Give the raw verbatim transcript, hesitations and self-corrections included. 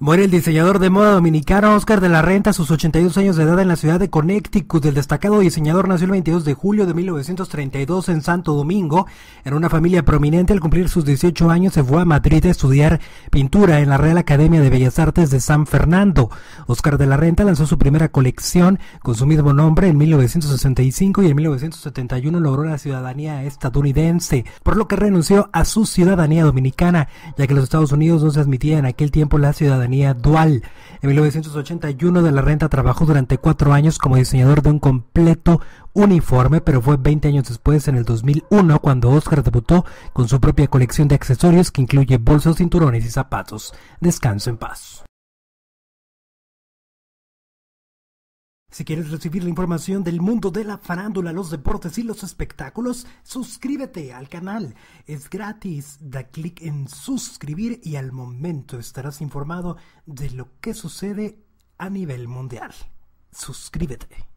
Muere el diseñador de moda dominicano Oscar de la Renta a sus ochenta y dos años de edad en la ciudad de Connecticut. El destacado diseñador nació el veintidós de julio de mil novecientos treinta y dos en Santo Domingo. En una familia prominente, al cumplir sus dieciocho años se fue a Madrid a estudiar pintura en la Real Academia de Bellas Artes de San Fernando. Oscar de la Renta lanzó su primera colección con su mismo nombre en mil novecientos sesenta y cinco y en mil novecientos setenta y uno logró la ciudadanía estadounidense, por lo que renunció a su ciudadanía dominicana, ya que en los Estados Unidos no se admitía en aquel tiempo la ciudadanía dual. En mil novecientos ochenta y uno de la Renta trabajó durante cuatro años como diseñador de un completo uniforme, pero fue veinte años después, en el dos mil uno, cuando Oscar debutó con su propia colección de accesorios que incluye bolsos, cinturones y zapatos. Descanso en paz. Si quieres recibir la información del mundo de la farándula, los deportes y los espectáculos, suscríbete al canal. Es gratis, da clic en suscribir y al momento estarás informado de lo que sucede a nivel mundial. Suscríbete.